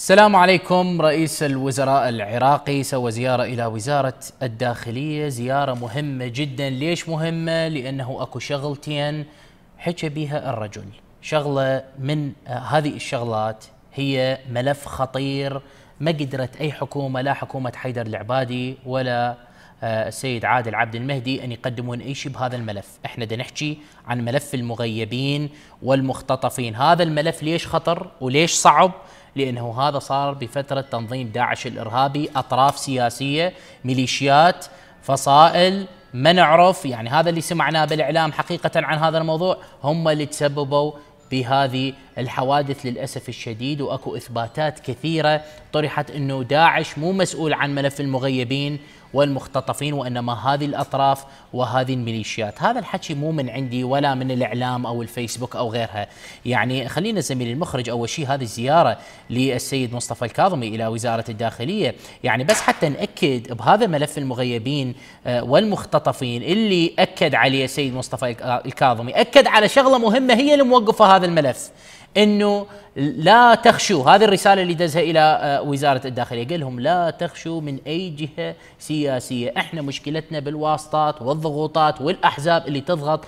السلام عليكم. رئيس الوزراء العراقي سوى زيارة إلى وزارة الداخلية، زيارة مهمة جدا. ليش مهمة؟ لأنه أكو شغلتين حكى بها الرجل. شغلة من هذه الشغلات هي ملف خطير ما قدرت أي حكومة، لا حكومة حيدر العبادي ولا السيد عادل عبد المهدي أن يقدمون أي شيء بهذا الملف. احنا بدنا نحكي عن ملف المغيبين والمختطفين. هذا الملف ليش خطر وليش صعب؟ لأنه هذا صار بفترة تنظيم داعش الإرهابي، أطراف سياسية، ميليشيات، فصائل، ما نعرف. يعني هذا اللي سمعناه بالإعلام حقيقة عن هذا الموضوع هم اللي تسببوا بهذه الحوادث للأسف الشديد. وأكو إثباتات كثيرة طرحت أنه داعش مو مسؤول عن ملف المغيبين والمختطفين، وإنما هذه الأطراف وهذه الميليشيات. هذا الحكي مو من عندي ولا من الإعلام أو الفيسبوك أو غيرها. يعني خلينا زميلي المخرج أول شيء هذه الزيارة للسيد مصطفى الكاظمي إلى وزارة الداخلية، يعني بس حتى نأكد بهذا ملف المغيبين والمختطفين اللي أكد عليه السيد مصطفى الكاظمي، أكد على شغلة مهمة هي اللي موقفة هذا الملف، انه لا تخشوا. هذه الرساله اللي دزها الى وزاره الداخليه، قال لهم لا تخشوا من اي جهه سياسيه، احنا مشكلتنا بالواسطات والضغوطات والاحزاب اللي تضغط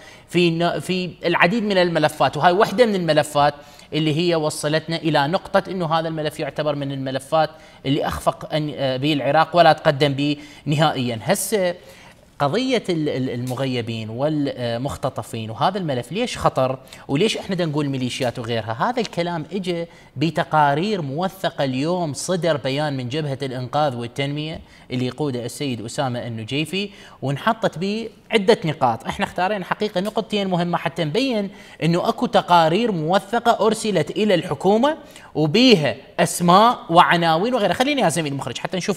في العديد من الملفات، وهاي واحده من الملفات اللي هي وصلتنا الى نقطه انه هذا الملف يعتبر من الملفات اللي اخفق به العراق ولا تقدم به نهائيا. هسه قضية المغيبين والمختطفين وهذا الملف ليش خطر وليش احنا بدنا نقول ميليشيات وغيرها؟ هذا الكلام اجى بتقارير موثقة. اليوم صدر بيان من جبهة الإنقاذ والتنمية اللي يقوده السيد أسامة النجيفي، ونحطت به عدة نقاط. احنا اختارين حقيقة نقطتين مهمة حتى نبين انه اكو تقارير موثقة ارسلت الى الحكومة وبيها اسماء وعناوين وغيرها. خليني يا زميلي المخرج حتى نشوف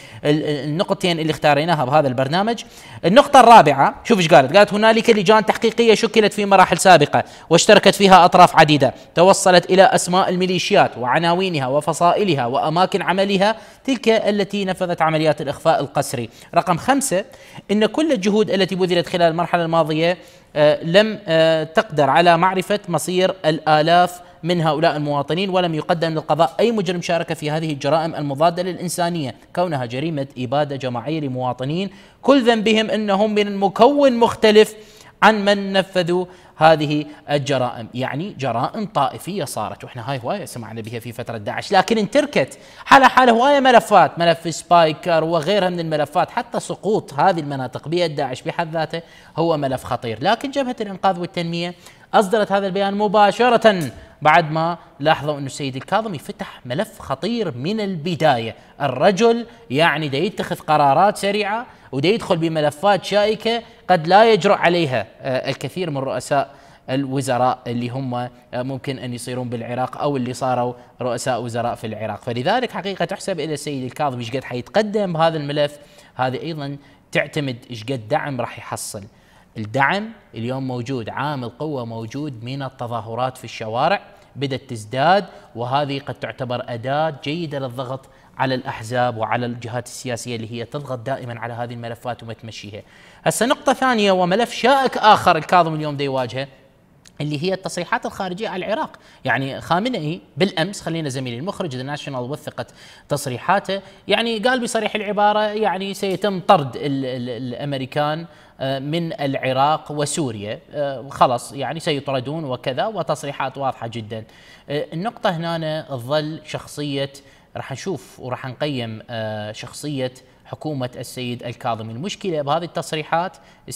النقطتين اللي اختاريناها بهذا البرنامج. النقطة الرابعة شوف ايش قالت هنالك لجان تحقيقية شكلت في مراحل سابقة واشتركت فيها أطراف عديدة توصلت إلى أسماء الميليشيات وعناوينها وفصائلها وأماكن عملها تلك التي نفذت عمليات الإخفاء القسري. رقم 5 إن كل الجهود التي بذلت خلال المرحلة الماضية لم تقدر على معرفة مصير الآلاف من هؤلاء المواطنين، ولم يقدم للقضاء أي مجرم شارك في هذه الجرائم المضادة للإنسانية، كونها جريمة إبادة جماعية لمواطنين كل ذنبهم أنهم من مكون مختلف عن من نفذوا هذه الجرائم. يعني جرائم طائفية صارت، وإحنا هاي هواية سمعنا بها في فترة داعش، لكن انتركت حالة هواية ملفات، ملف سبايكر وغيرها من الملفات. حتى سقوط هذه المناطق بيد داعش بحد ذاته هو ملف خطير. لكن جبهة الإنقاذ والتنمية أصدرت هذا البيان مباشرة بعد ما لاحظوا أن السيد الكاظمي فتح ملف خطير من البداية. الرجل يعني دا يتخذ قرارات سريعة ودا يدخل بملفات شائكة قد لا يجرؤ عليها الكثير من رؤساء الوزراء اللي هم ممكن أن يصيرون بالعراق أو اللي صاروا رؤساء وزراء في العراق. فلذلك حقيقة تحسب إلى السيد الكاظمي إيش قد حيتقدم بهذا الملف. هذا أيضا تعتمد إيش قد دعم راح يحصل. الدعم اليوم موجود، عامل قوة موجود من التظاهرات في الشوارع بدأت تزداد، وهذه قد تعتبر أداة جيدة للضغط على الأحزاب وعلى الجهات السياسية اللي هي تضغط دائما على هذه الملفات وما تمشيها. هسه نقطة ثانية وملف شائك آخر الكاظم اليوم دا يواجهه اللي هي التصريحات الخارجية على العراق. يعني خامنئي بالأمس، خلينا زميلي المخرج ذا ناشونال وثقت تصريحاته، يعني قال بصريح العبارة يعني سيتم طرد الأمريكان من العراق وسوريا، خلص يعني سيطردون وكذا، وتصريحات واضحة جدا. النقطة هنا تظل شخصية، راح نشوف وراح نقيم شخصية حكومة السيد الكاظمي. المشكلة بهذه التصريحات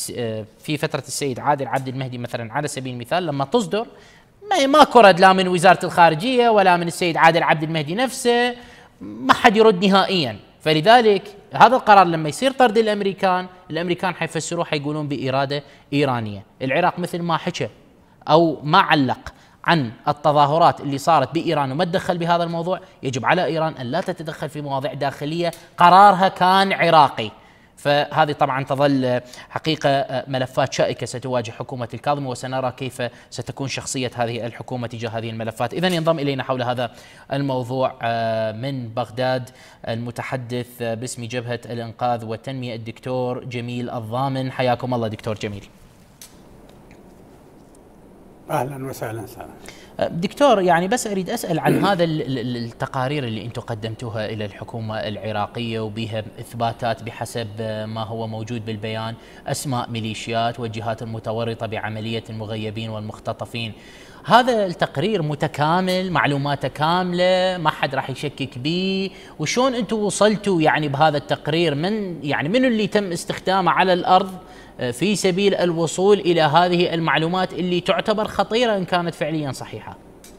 في فترة السيد عادل عبد المهدي مثلا على سبيل المثال لما تصدر ماكو رد لا من وزارة الخارجية ولا من السيد عادل عبد المهدي نفسه، ما حد يرد نهائيا. فلذلك هذا القرار لما يصير طرد الأمريكان حيفسروه حيقولون بإرادة إيرانية. العراق مثل ما حكى أو ما علق عن التظاهرات اللي صارت بإيران وما تدخل بهذا الموضوع، يجب على إيران أن لا تتدخل في مواضيع داخلية، قرارها كان عراقي. فهذه طبعا تظل حقيقة ملفات شائكة ستواجه حكومة الكاظمي، وسنرى كيف ستكون شخصية هذه الحكومة تجاه هذه الملفات. إذن ينضم إلينا حول هذا الموضوع من بغداد المتحدث باسم جبهة الإنقاذ والتنمية الدكتور جميل الضامن. حياكم الله دكتور جميل. أهلا وسهلا. دكتور، يعني بس أريد أسأل عن هذا التقارير اللي أنتم قدمتوها إلى الحكومة العراقية وبها إثباتات بحسب ما هو موجود بالبيان، أسماء ميليشيات والجهات المتورطة بعملية المغيبين والمختطفين. هذا التقرير متكامل، معلوماته كاملة، ما حد راح يشكك به؟ وشون أنتم وصلتوا يعني بهذا التقرير؟ من اللي تم استخدامه على الأرض في سبيل الوصول إلى هذه المعلومات اللي تعتبر خطيرة إن كانت فعليا صحيحة؟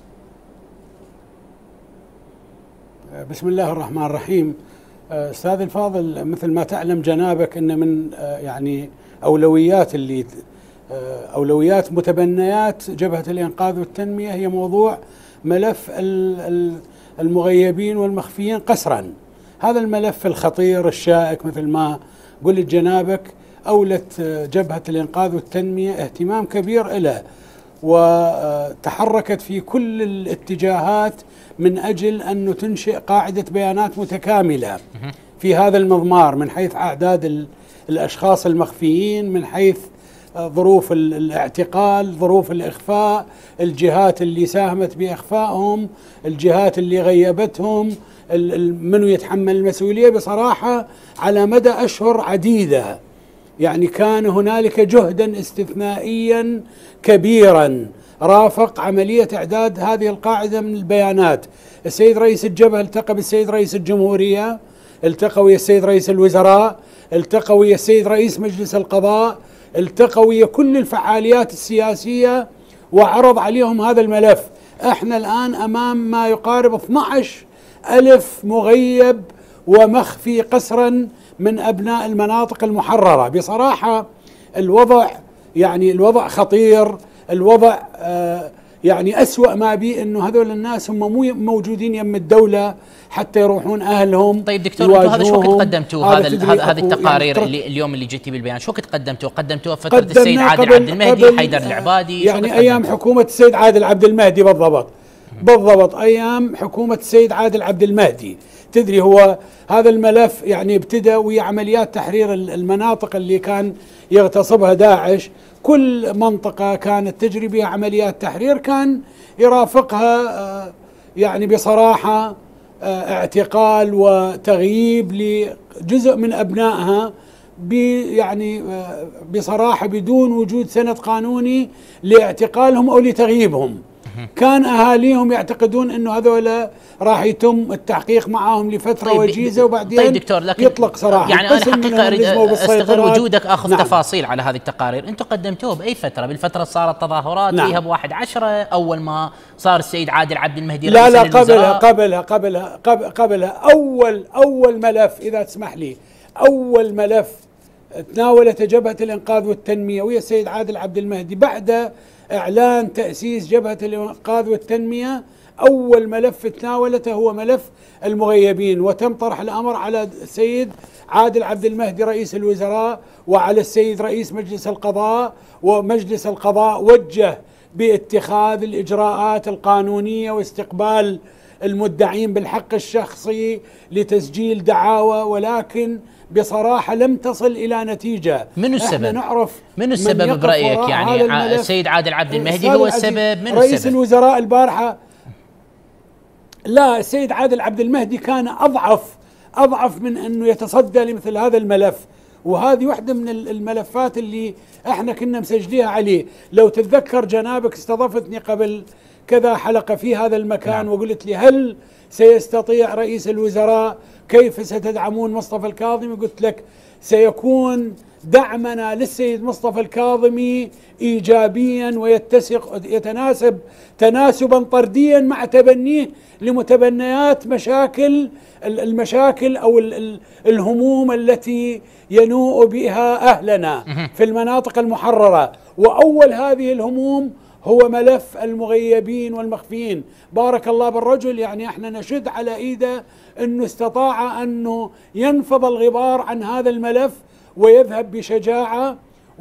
بسم الله الرحمن الرحيم. أستاذ الفاضل، مثل ما تعلم جنابك أن من يعني أولويات متبنيات جبهة الإنقاذ والتنمية هي موضوع ملف المغيبين والمخفيين قسرا. هذا الملف الخطير الشائك مثل ما قلت جنابك أولت جبهة الإنقاذ والتنمية اهتمام كبير له، وتحركت في كل الاتجاهات من أجل أن تنشئ قاعدة بيانات متكاملة في هذا المضمار، من حيث أعداد الأشخاص المخفيين، من حيث ظروف الاعتقال، ظروف الإخفاء، الجهات اللي ساهمت بإخفائهم، الجهات اللي غيبتهم، من يتحمل المسؤولية. بصراحة على مدى أشهر عديدة يعني كان هنالك جهدا استثنائيا كبيرا رافق عملية إعداد هذه القاعدة من البيانات. السيد رئيس الجبهة التقى بالسيد رئيس الجمهورية، التقى ويا السيد رئيس الوزراء، التقى ويا السيد رئيس مجلس القضاء، التقى ويا كل الفعاليات السياسية وعرض عليهم هذا الملف. احنا الآن أمام ما يقارب 12,000 مغيب ومخفي قسرا من أبناء المناطق المحررة. بصراحة الوضع خطير، الوضع يعني أسوأ ما بي أنه هذول الناس هم مو موجودين يم الدولة حتى يروحون أهلهم. طيب دكتور، انتم هذا شو وقت قدمتوا هذه التقارير يعني اليوم اللي جيتي بالبيان؟ شو وقت قدمتوها فترة السيد عادل عبد المهدي، حيدر العبادي؟ يعني أيام حكومة السيد عادل عبد المهدي بالضبط أيام حكومة السيد عادل عبد المهدي. تدري هو هذا الملف يعني ابتدأ ويا عمليات تحرير المناطق اللي كان يغتصبها داعش. كل منطقة كانت تجري بها عمليات تحرير كان يرافقها يعني بصراحة اعتقال وتغييب لجزء من أبنائها يعني بصراحة بدون وجود سند قانوني لاعتقالهم أو لتغييبهم. كان أهاليهم يعتقدون أنه هذول راح يتم التحقيق معهم لفترة وجيزة وبعدين دكتور، يطلق سراحة. يعني أنا حقيقة أريد أستغل وجودك أخذ تفاصيل على هذه التقارير. أنتم قدمتوه بأي فترة؟ بالفترة صارت تظاهرات فيها ب1/10 أول ما صار السيد عادل عبد المهدي رئيس الوزراء؟ قبلها أول ملف، إذا تسمح لي، أول ملف تناولته جبهة الإنقاذ والتنمية ويا السيد عادل عبد المهدي بعد إعلان تأسيس جبهة الإنقاذ والتنمية. أول ملف تناولته هو ملف المغيبين، وتم طرح الأمر على السيد عادل عبد المهدي رئيس الوزراء وعلى السيد رئيس مجلس القضاء، ومجلس القضاء وجه باتخاذ الإجراءات القانونية واستقبال المدعين بالحق الشخصي لتسجيل دعاوى، ولكن بصراحة لم تصل إلى نتيجة. من السبب برأيك؟ يعني السيد عادل عبد المهدي هو السبب؟ من رئيس الوزراء البارحة؟ لا، السيد عادل عبد المهدي كان أضعف من أنه يتصدى لمثل هذا الملف، وهذه واحدة من الملفات اللي احنا كنا مسجليها عليه. لو تتذكر جنابك استضفتني قبل كذا حلقة في هذا المكان وقلت لي هل سيستطيع رئيس الوزراء، كيف ستدعمون مصطفى الكاظمي؟ قلت لك سيكون دعمنا للسيد مصطفى الكاظمي إيجابيا ويتناسب تناسبا طرديا مع تبنيه لمتبنيات المشاكل أو الهموم التي ينوء بها أهلنا في المناطق المحررة. وأول هذه الهموم هو ملف المغيبين والمخفيين. بارك الله بالرجل، يعني احنا نشد على ايده انه استطاع انه ينفض الغبار عن هذا الملف ويذهب بشجاعة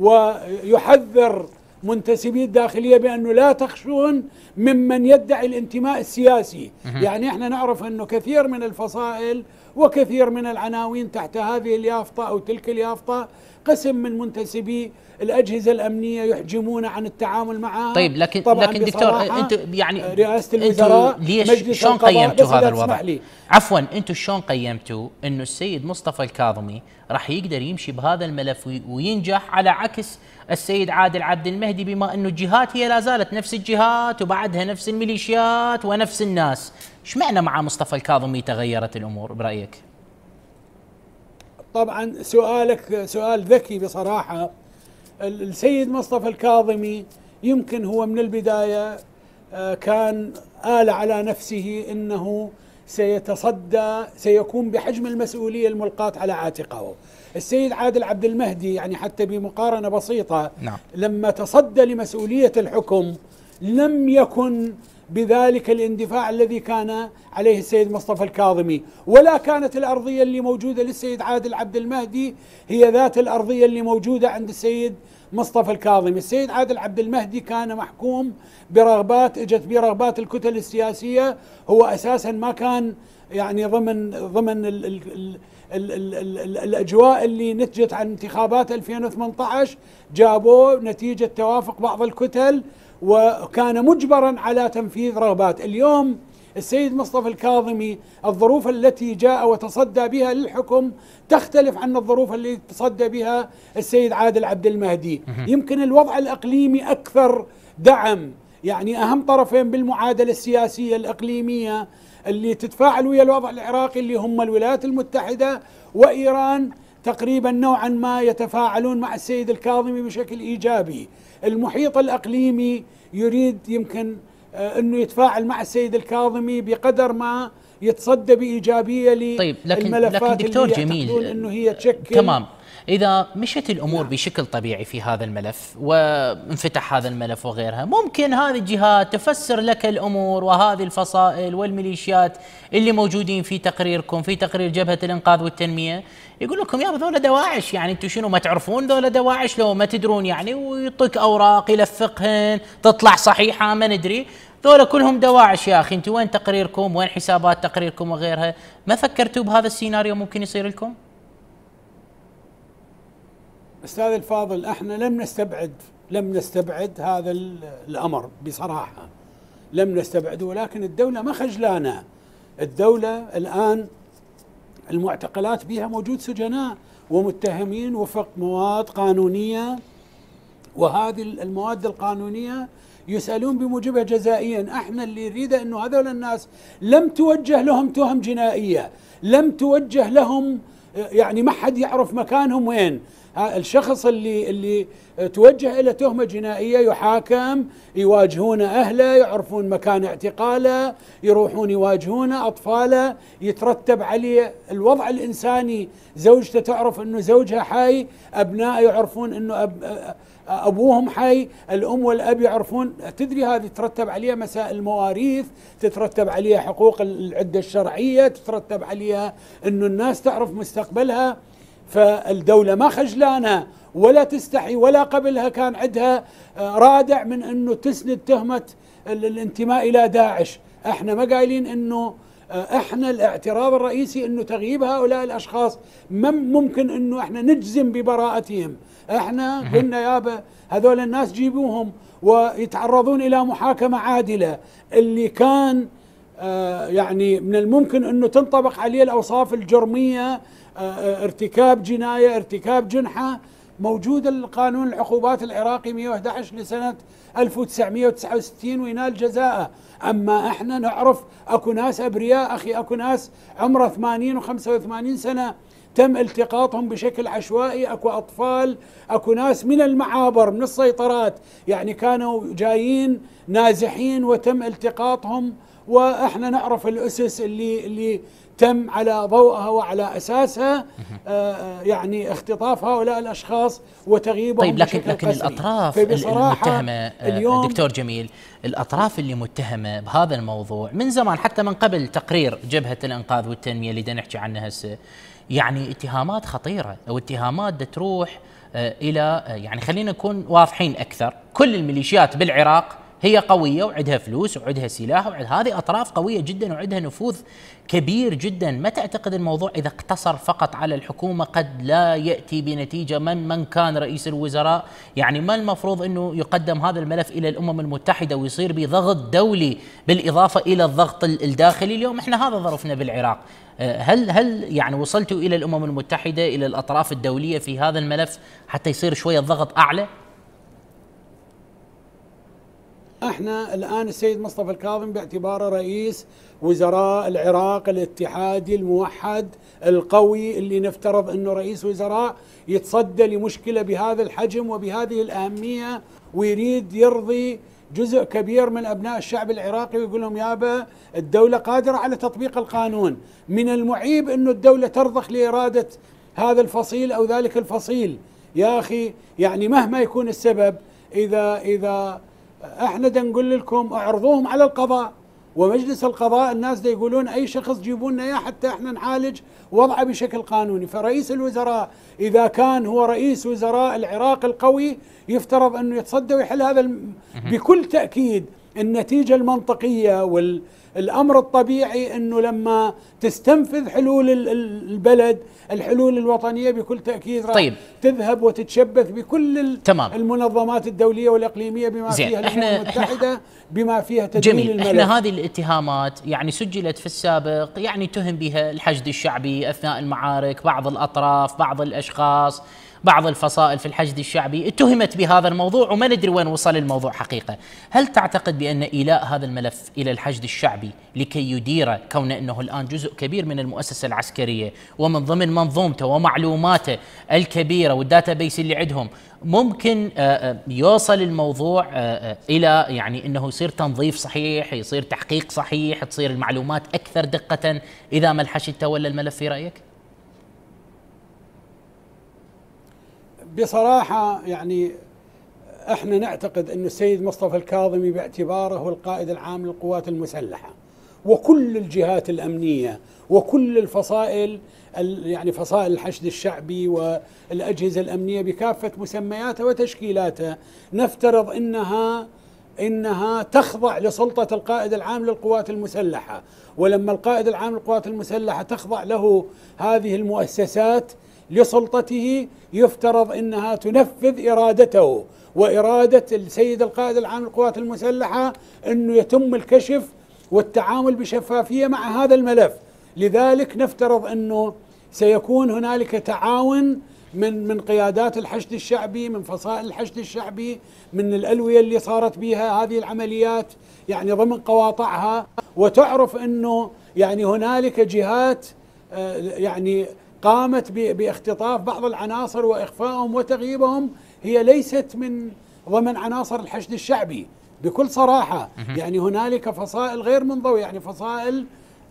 ويحذر منتسبي الداخلية بأنه لا تخشون ممن يدعي الانتماء السياسي. يعني احنا نعرف أنه كثير من الفصائل وكثير من العناوين تحت هذه اليافطة أو تلك اليافطة. قسم من منتسبي الأجهزة الأمنية يحجمون عن التعامل معها. طيب لكن دكتور، انتم يعني رئاسة الوزراء ليش شلون قيمتوا هذا الوضع؟ عفوا، انتم شلون قيمتوا انه السيد مصطفى الكاظمي راح يقدر يمشي بهذا الملف وينجح، على عكس السيد عادل عبد المهدي، بما انه الجهات هي لا زالت نفس الجهات وبعدها نفس الميليشيات ونفس الناس؟ ايش معنى مع مصطفى الكاظمي تغيرت الامور برايك؟ طبعا سؤالك سؤال ذكي بصراحة. السيد مصطفى الكاظمي يمكن هو من البداية كان آل على نفسه أنه سيكون بحجم المسؤولية الملقاة على عاتقه. السيد عادل عبد المهدي يعني حتى بمقارنة بسيطة، نعم، لما تصدى لمسؤولية الحكم لم يكن بذلك الاندفاع الذي كان عليه السيد مصطفى الكاظمي، ولا كانت الأرضية اللي موجودة للسيد عادل عبد المهدي هي ذات الأرضية اللي موجودة عند السيد مصطفى الكاظمي. السيد عادل عبد المهدي كان محكوم برغبات اجت برغبات الكتل السياسية، هو أساسا ما كان يعني ضمن الأجواء اللي نتجت عن انتخابات 2018، جابوه نتيجة توافق بعض الكتل وكان مجبرا على تنفيذ رغبات. اليوم السيد مصطفى الكاظمي الظروف التي جاء وتصدى بها للحكم تختلف عن الظروف التي تصدى بها السيد عادل عبد المهدي. يمكن الوضع الإقليمي أكثر دعم، يعني أهم طرفين بالمعادلة السياسية الإقليمية اللي تتفاعل ويا الوضع العراقي اللي هم الولايات المتحدة وإيران، تقريبا نوعا ما يتفاعلون مع السيد الكاظمي بشكل إيجابي. المحيط الإقليمي يريد يمكن أنه يتفاعل مع السيد الكاظمي بقدر ما يتصدى بإيجابية طيب للملفات لكن دكتور اللي جميل، يعتقدون أنه هي تشكل. تمام، إذا مشت الأمور بشكل طبيعي في هذا الملف وانفتح هذا الملف وغيرها، ممكن هذه الجهات تفسر لك الأمور وهذه الفصائل والميليشيات اللي موجودين في تقريركم، في تقرير جبهة الإنقاذ والتنمية، يقول لكم يا ذولا دواعش، يعني انتم شنو ما تعرفون ذولا دواعش لو ما تدرون يعني، ويعطيك أوراق يلفقهن تطلع صحيحة ما ندري، ذولا كلهم دواعش يا أخي. انتم وين تقريركم؟ وين حسابات تقريركم وغيرها؟ ما فكرتوا بهذا السيناريو ممكن يصير لكم؟ أستاذ الفاضل، احنا لم نستبعد هذا الأمر بصراحة، لم نستبعده، ولكن الدولة ما خجلانة. الدولة الآن المعتقلات بها موجود سجناء ومتهمين وفق مواد قانونية، وهذه المواد القانونية يسألون بموجبها جزائيا. احنا اللي نريده انه هذول الناس لم توجه لهم تهم جنائية، لم توجه لهم يعني ما حد يعرف مكانهم وين. الشخص اللي توجه إلى تهمة جنائية يحاكم، يواجهون أهله، يعرفون مكان اعتقاله، يروحون يواجهون أطفاله، يترتب عليه الوضع الإنساني. زوجته تعرف أنه زوجها حي، أبنائه يعرفون أنه أبوهم حي، الأم والأب يعرفون. تدري هذه تترتب عليها مسائل المواريث، تترتب عليها حقوق العدة الشرعية، تترتب عليها أنه الناس تعرف مستقبلها. فالدولة ما خجلانة ولا تستحي، ولا قبلها كان عندها رادع من أنه تسند تهمة الانتماء إلى داعش. احنا ما قايلين أنه احنا الاعتراض الرئيسي أنه تغييب هؤلاء الأشخاص ممكن أنه احنا نجزم ببراءتهم. احنا قلنا يابا هذول الناس جيبوهم ويتعرضون إلى محاكمة عادلة. اللي كان يعني من الممكن أنه تنطبق عليه الأوصاف الجرمية، ارتكاب جناية، ارتكاب جنحة، موجود القانون العقوبات العراقي 111 لسنة 1969 وينال جزاءه. أما احنا نعرف أكو ناس أبرياء أخي، أكو ناس عمره 80 و85 سنة تم التقاطهم بشكل عشوائي، أكو أطفال، أكو ناس من المعابر من السيطرات يعني كانوا جايين نازحين وتم التقاطهم، وإحنا نعرف الأسس اللي تم على ضوءها وعلى أساسها يعني اختطاف هؤلاء الأشخاص وتغييبهم. طيب لكن الأطراف المتهمة دكتور جميل، الأطراف اللي متهمة بهذا الموضوع من زمان، حتى من قبل تقرير جبهة الإنقاذ والتنمية اللي دا نحكي عنها هسه، يعني اتهامات خطيرة أو اتهامات دا تروح إلى يعني خلينا نكون واضحين أكثر، كل الميليشيات بالعراق هي قوية وعندها فلوس وعندها سلاح هذه أطراف قوية جدا وعندها نفوذ كبير جدا. ما تعتقد الموضوع إذا اقتصر فقط على الحكومة قد لا يأتي بنتيجة من كان رئيس الوزراء؟ يعني ما المفروض أنه يقدم هذا الملف إلى الأمم المتحدة ويصير بضغط دولي بالإضافة إلى الضغط الداخلي؟ اليوم إحنا هذا ظرفنا بالعراق. هل يعني وصلتوا إلى الأمم المتحدة إلى الأطراف الدولية في هذا الملف حتى يصير شوية الضغط أعلى؟ احنا الآن السيد مصطفى الكاظمي باعتباره رئيس وزراء العراق الاتحادي الموحد القوي اللي نفترض أنه رئيس وزراء يتصدى لمشكلة بهذا الحجم وبهذه الأهمية ويريد يرضي جزء كبير من أبناء الشعب العراقي ويقول لهم يابا الدولة قادرة على تطبيق القانون. من المعيب أنه الدولة ترضخ لإرادة هذا الفصيل أو ذلك الفصيل. يا أخي يعني مهما يكون السبب، إذا احنا دا نقول لكم اعرضوهم على القضاء ومجلس القضاء، الناس دا يقولون اي شخص جيبوا لنا اياه حتى احنا نعالج وضعه بشكل قانوني. فرئيس الوزراء اذا كان هو رئيس وزراء العراق القوي يفترض انه يتصدى ويحل هذا بكل تاكيد. النتيجه المنطقيه والامر الطبيعي انه لما تستنفذ حلول البلد الحلول الوطنيه بكل تاكيد راح تذهب وتتشبث بكل المنظمات الدوليه والاقليميه بما فيها الامم المتحده بما فيها تدوين الملف. احنا هذه الاتهامات يعني سجلت في السابق، يعني تهم بها الحشد الشعبي اثناء المعارك، بعض الاطراف، بعض الاشخاص، بعض الفصائل في الحشد الشعبي اتهمت بهذا الموضوع وما ندري وين وصل الموضوع حقيقة. هل تعتقد بأن إيلاء هذا الملف إلى الحشد الشعبي لكي يديره، كون أنه الآن جزء كبير من المؤسسة العسكرية ومن ضمن منظومته ومعلوماته الكبيرة والداتابيس اللي عندهم، ممكن يوصل الموضوع إلى يعني أنه يصير تنظيف صحيح، يصير تحقيق صحيح، تصير المعلومات أكثر دقة إذا ما الحشد تولى الملف في رأيك؟ بصراحة يعني احنا نعتقد أن السيد مصطفى الكاظمي باعتباره هو القائد العام للقوات المسلحة وكل الجهات الأمنية وكل الفصائل، يعني فصائل الحشد الشعبي والأجهزة الأمنية بكافة مسمياتها وتشكيلاتها، نفترض إنها تخضع لسلطة القائد العام للقوات المسلحة. ولما القائد العام للقوات المسلحة تخضع له هذه المؤسسات لسلطته يفترض انها تنفذ ارادته واراده السيد القائد العام للقوات المسلحه انه يتم الكشف والتعامل بشفافيه مع هذا الملف. لذلك نفترض انه سيكون هنالك تعاون من قيادات الحشد الشعبي، من فصائل الحشد الشعبي، من الالويه اللي صارت بها هذه العمليات يعني ضمن قواطعها. وتعرف انه يعني هنالك جهات يعني قامت باختطاف بعض العناصر وإخفائهم وتغييبهم، هي ليست من ضمن عناصر الحشد الشعبي بكل صراحة. يعني هنالك فصائل غير منضوية، يعني فصائل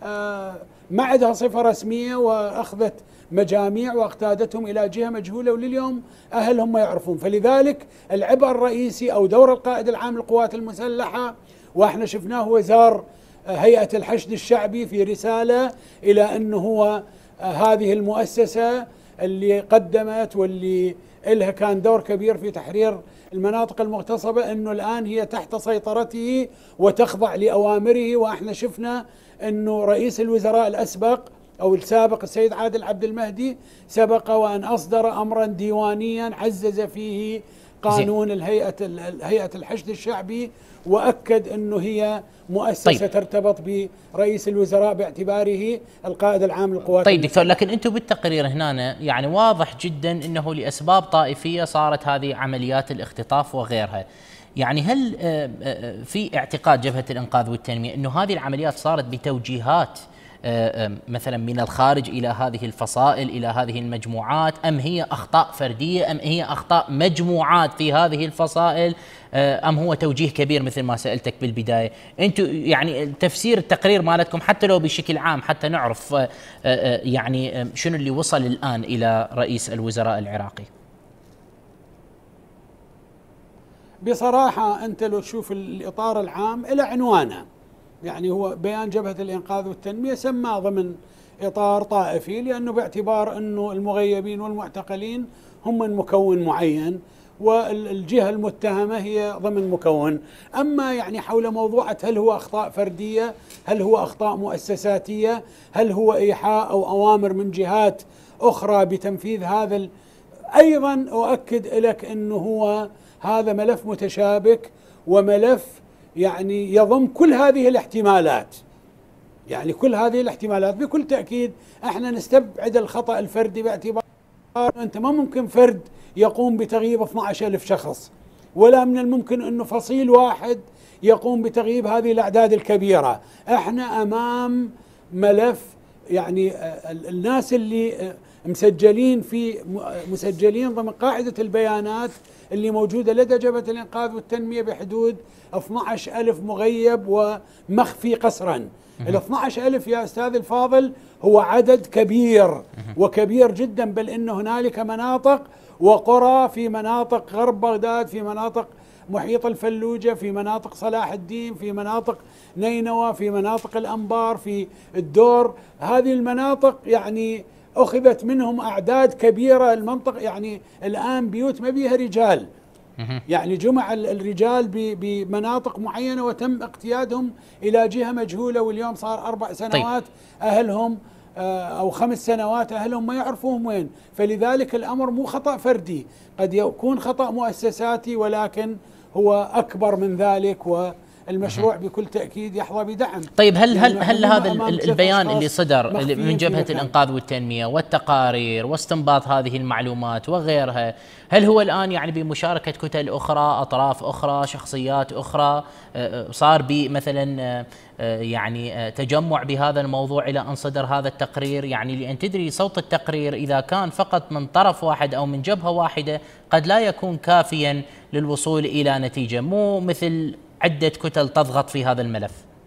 ما عندها صفة رسمية وأخذت مجاميع واقتادتهم إلى جهة مجهولة ولليوم أهلهم ما يعرفون. فلذلك العبء الرئيسي أو دور القائد العام للقوات المسلحة، وإحنا شفناه وزار هيئة الحشد الشعبي في رسالة إلى أنه هو هذه المؤسسة اللي قدمت واللي إلها كان دور كبير في تحرير المناطق المغتصبة، أنه الآن هي تحت سيطرته وتخضع لأوامره. وإحنا شفنا أنه رئيس الوزراء الأسبق أو السابق السيد عادل عبد المهدي سبق وأن أصدر أمرا ديوانيا عزز فيه قانون هيئة الحشد الشعبي، وأكد أنه هي مؤسسة ترتبط برئيس الوزراء باعتباره القائد العام للقوات. طيب دكتور، لكن أنتم بالتقرير هنا يعني واضح جدا أنه لأسباب طائفية صارت هذه عمليات الاختطاف وغيرها. يعني هل في اعتقاد جبهة الإنقاذ والتنمية أنه هذه العمليات صارت بتوجيهات مثلا من الخارج إلى هذه الفصائل، إلى هذه المجموعات، أم هي أخطاء فردية، أم هي أخطاء مجموعات في هذه الفصائل، أم هو توجيه كبير مثل ما سألتك بالبداية؟ أنتم يعني تفسير التقرير مالتكم حتى لو بشكل عام حتى نعرف يعني شنو اللي وصل الآن إلى رئيس الوزراء العراقي. بصراحة أنت لو تشوف الإطار العام إلى عنوانه، يعني هو بيان جبهة الإنقاذ والتنمية سماه ضمن إطار طائفي، لأنه باعتبار أنه المغيبين والمعتقلين هم من مكون معين، والجهة المتهمة هي ضمن مكون. أما يعني حول موضوعة هل هو أخطاء فردية، هل هو أخطاء مؤسساتية، هل هو إيحاء أو أوامر من جهات أخرى بتنفيذ هذا، أيضا أؤكد لك أنه هو هذا ملف متشابك وملف يعني يضم كل هذه الاحتمالات. يعني كل هذه الاحتمالات بكل تأكيد احنا نستبعد الخطأ الفردي باعتبار أنت ما ممكن فرد يقوم بتغييب 12,000 شخص، ولا من الممكن أنه فصيل واحد يقوم بتغييب هذه الأعداد الكبيرة. احنا أمام ملف يعني الناس اللي مسجلين ضمن قاعدة البيانات اللي موجودة لدى جبهة الإنقاذ والتنمية بحدود 12,000 مغيب ومخفي قسرا. ال 12,000 يا أستاذ الفاضل هو عدد كبير وكبير جدا، بل إن هنالك مناطق وقرى في مناطق غرب بغداد، في مناطق محيط الفلوجة، في مناطق صلاح الدين، في مناطق نينوى، في مناطق الأنبار، في الدور. هذه المناطق يعني أخذت منهم أعداد كبيرة. المنطقة يعني الآن بيوت ما بيها رجال، يعني جمع الرجال بمناطق معينة وتم اقتيادهم إلى جهة مجهولة، واليوم صار 4 سنوات أهلهم أو 5 سنوات أهلهم ما يعرفوهم وين. فلذلك الأمر مو خطأ فردي، قد يكون خطأ مؤسساتي، ولكن هو أكبر من ذلك، والمشروع بكل تأكيد يحظى بدعم. طيب هل هذا البيان اللي صدر من جبهة الإنقاذ والتنمية والتقارير واستنباط هذه المعلومات وغيرها، هل هو الآن يعني بمشاركة كتل أخرى، أطراف أخرى، شخصيات أخرى، صار بمثلا يعني تجمع بهذا الموضوع إلى أن صدر هذا التقرير؟ يعني لأن تدري صوت التقرير إذا كان فقط من طرف واحد أو من جبهة واحدة قد لا يكون كافيا للوصول إلى نتيجة، مو مثل عدة كتل تضغط في هذا الملف.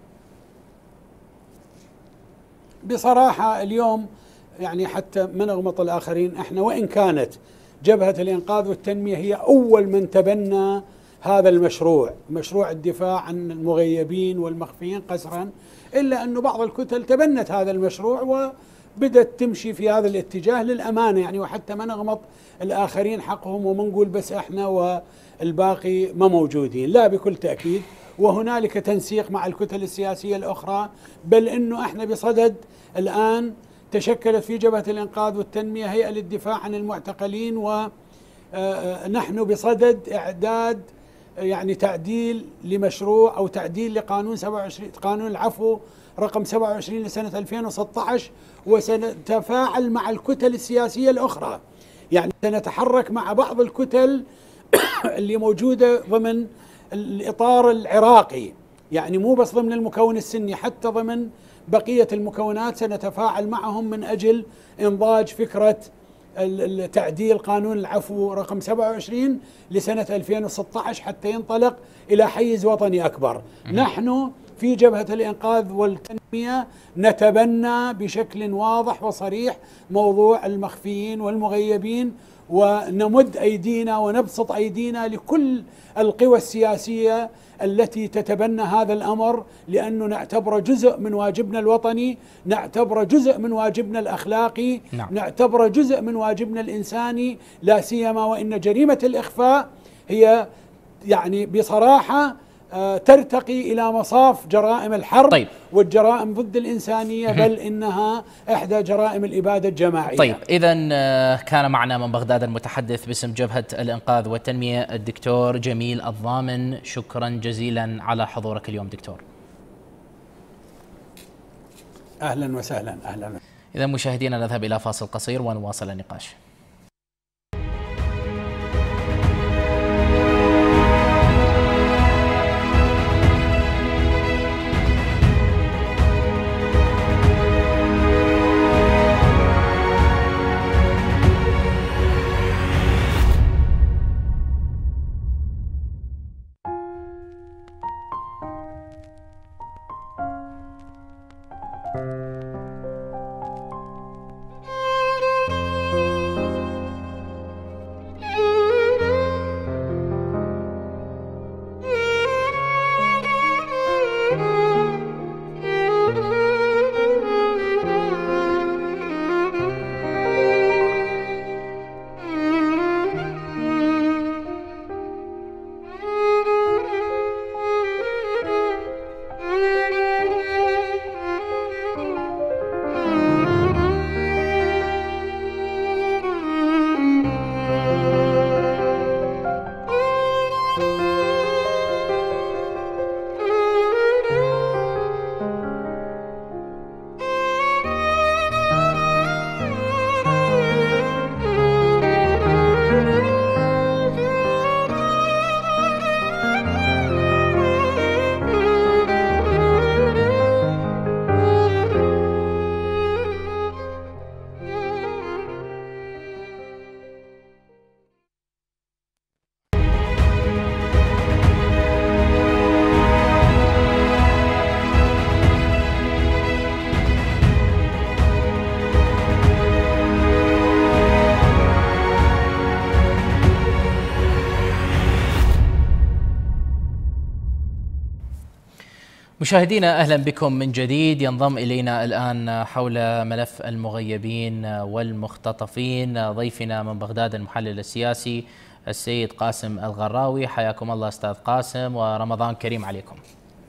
بصراحة اليوم يعني حتى ما نغمط الآخرين، احنا وإن كانت جبهة الإنقاذ والتنمية هي أول من تبنى هذا المشروع، مشروع الدفاع عن المغيبين والمخفيين قسرا، إلا أنه بعض الكتل تبنت هذا المشروع وبدت تمشي في هذا الاتجاه للأمانة يعني، وحتى ما نغمط الآخرين حقهم وما نقول بس احنا والباقي ما موجودين، لا بكل تأكيد. وهنالك تنسيق مع الكتل السياسية الأخرى، بل أنه احنا بصدد الآن تشكلت في جبهة الإنقاذ والتنمية هيئة للدفاع عن المعتقلين، ونحن بصدد إعداد يعني تعديل لمشروع أو تعديل لقانون 27 قانون العفو رقم 27 لسنة 2016، وسنتفاعل مع الكتل السياسية الأخرى. يعني سنتحرك مع بعض الكتل اللي موجودة ضمن الإطار العراقي، يعني مو بس ضمن المكون السني، حتى ضمن بقية المكونات سنتفاعل معهم من أجل إنضاج فكرة التعديل قانون العفو رقم 27 لسنة 2016 حتى ينطلق إلى حيز وطني أكبر. نحن في جبهة الإنقاذ والتنمية نتبنى بشكل واضح وصريح موضوع المخفيين والمغيبين، ونمد أيدينا ونبسط أيدينا لكل القوى السياسية التي تتبنى هذا الأمر، لأنه نعتبره جزء من واجبنا الوطني، نعتبره جزء من واجبنا الأخلاقي، نعتبره جزء من واجبنا الإنساني، لا سيما وإن جريمة الإخفاء هي يعني بصراحة ترتقي إلى مصاف جرائم الحرب. طيب. والجرائم ضد الإنسانية، بل إنها إحدى جرائم الإبادة الجماعية. طيب، إذن كان معنا من بغداد المتحدث باسم جبهة الإنقاذ والتنمية الدكتور جميل الضامن. شكرا جزيلا على حضورك اليوم دكتور. أهلا وسهلا. أهلا. إذا مشاهدينا نذهب إلى فاصل قصير ونواصل النقاش. مشاهدينا أهلا بكم من جديد. ينضم إلينا الآن حول ملف المغيبين والمختطفين ضيفنا من بغداد المحلل السياسي السيد قاسم الغراوي. حياكم الله أستاذ قاسم، ورمضان كريم عليكم.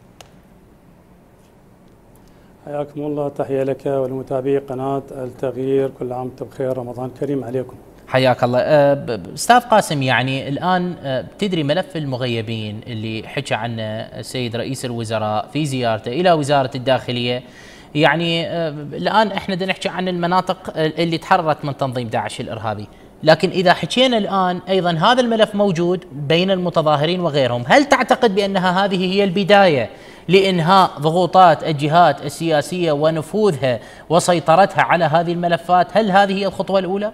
حياكم الله، تحية لك ولمتابعي قناة التغيير، كل عام وانتم بخير، رمضان كريم عليكم. حياك الله. أستاذ قاسم، يعني الآن تدري ملف المغيبين اللي حكى عنه السيد رئيس الوزراء في زيارته إلى وزارة الداخلية، يعني الآن احنا بدنا نحكي عن المناطق اللي تحررت من تنظيم داعش الإرهابي، لكن إذا حكينا الآن أيضا هذا الملف موجود بين المتظاهرين وغيرهم، هل تعتقد بأنها هذه هي البداية لإنهاء ضغوطات الجهات السياسية ونفوذها وسيطرتها على هذه الملفات؟ هل هذه هي الخطوة الأولى؟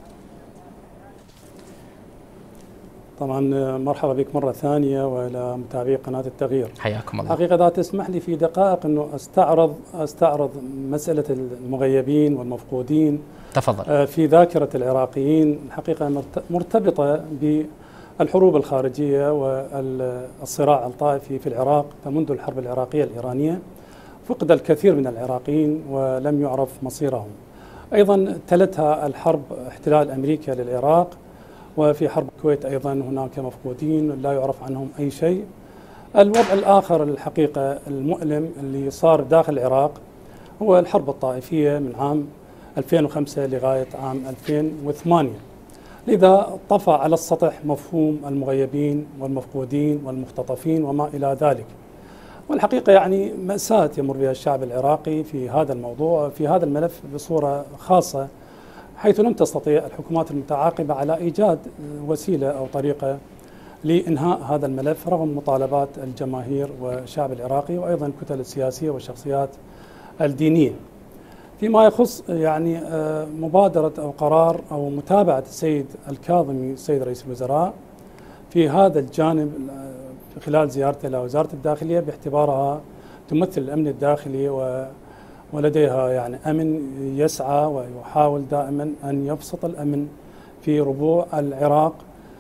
طبعا مرحبا بك مرة ثانية وإلى متابعي قناة التغيير. حياكم الله. حقيقة إذا تسمح لي في دقائق أنه أستعرض مسألة المغيبين والمفقودين. تفضل. في ذاكرة العراقيين الحقيقة مرتبطة بالحروب الخارجية والصراع الطائفي في العراق. فمنذ الحرب العراقية الإيرانية فقد الكثير من العراقيين ولم يعرف مصيرهم. أيضا تلتها الحرب احتلال أمريكا للعراق، وفي حرب الكويت أيضا هناك مفقودين لا يعرف عنهم أي شيء. الوضع الآخر الحقيقة المؤلم اللي صار داخل العراق هو الحرب الطائفية من عام 2005 لغاية عام 2008. لذا طفى على السطح مفهوم المغيبين والمفقودين والمختطفين وما إلى ذلك. والحقيقة يعني مأساة يمر بها الشعب العراقي في هذا الموضوع، في هذا الملف بصورة خاصة، حيث لم تستطيع الحكومات المتعاقبة على إيجاد وسيلة أو طريقة لإنهاء هذا الملف رغم مطالبات الجماهير والشعب العراقي وأيضا الكتل السياسية والشخصيات الدينية. فيما يخص يعني مبادرة أو قرار أو متابعة السيد الكاظمي السيد رئيس الوزراء في هذا الجانب خلال زيارته إلى وزارة الداخلية باعتبارها تمثل الأمن الداخلي ولديها يعني أمن يسعى ويحاول دائما أن يبسط الأمن في ربوع العراق،